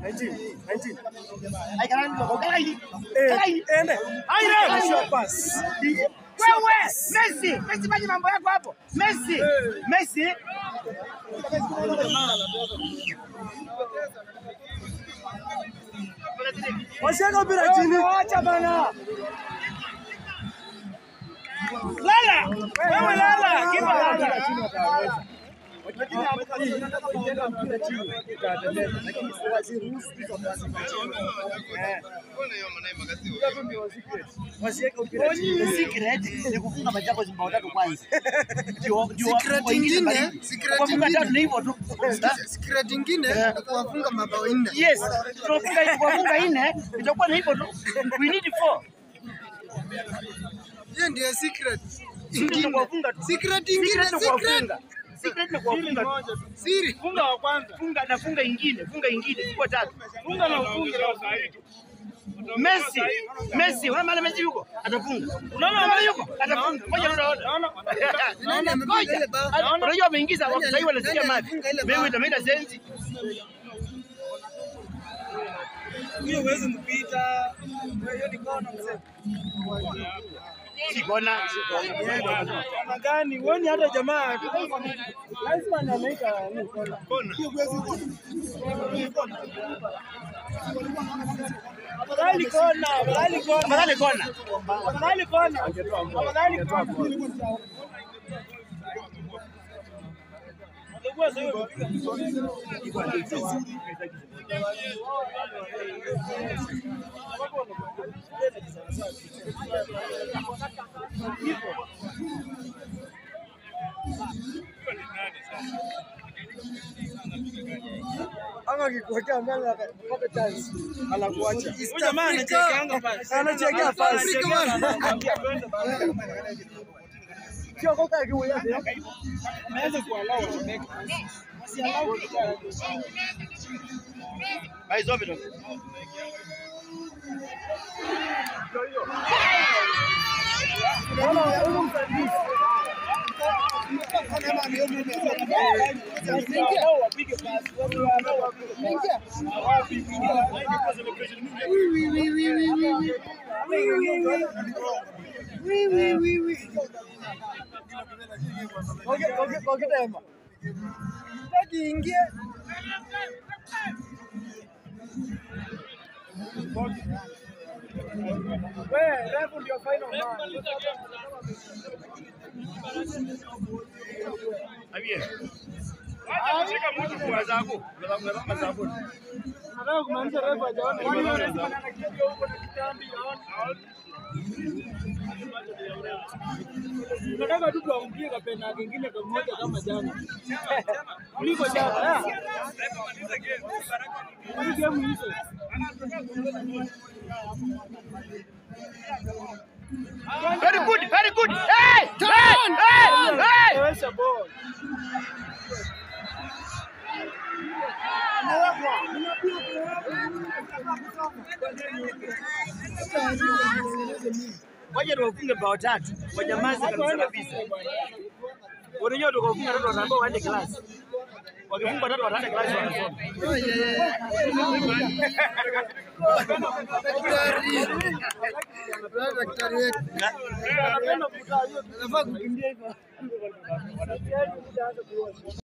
19. I can't go. Short pass. Wewe Messi fanya mambo yako hapo. Messi. Washaka mpira chini. Acha bana. Lala. Wewe lala. Kipa lala chini ataweza. Secret ni kufunga Machakos mbao tatu kwanza. Secret nyingine Secret nyingine kuwafunga mabao 4. Yes. Tunafunga 4 itakuwa ni hivyo tu. We need 4. Hiyo ndio secret. Secret ni kuwafunga. Siri. Funga wa kwanza. Funga ingine. Chukua 3. Funga na ufunge leo saa hii. Messi, unaona maana Messi yuko? Atafunga. Unaona maana yuko? Atafunga. Ngoja unaona. Ngoja. Unajua ameingiza sasa hivi wanasikia maji. Mimi nitaenda sensi. Huyo huwezi mpita. Hiyo ni kona mzee. Si kona. Kona gani? Uone hata jamaa. Lazima anameika kona. Hiyo huwezi kona. Afadhali kona. Anga kikuwekea mbele akapata chance anakuacha. Huyu jamaa anachekeanga pasi. Anachekea pasi. Sio koka akiuya. Ameanza kualao Jamaica. Asialao. Baizo bado. Refu ndio final man. Abie. Shika mtu kwa zako. Nataka kumaanisha refu hajaona. Huko na kitambi nataka tu tuamkie kapena kingine kimoja kama jana. Kuliko jana. Game hizo. Very good. Hey! Where's the ball? Waje tuwafunge bao 3. Wajamazi kabisa. Wanajua tukafunga watoto ambao waende class. Wakifunga watoto wataenda class wanasoma. Daktari wetu. Anapenda kukaa hiyo. Anafaa kukimbia hivyo.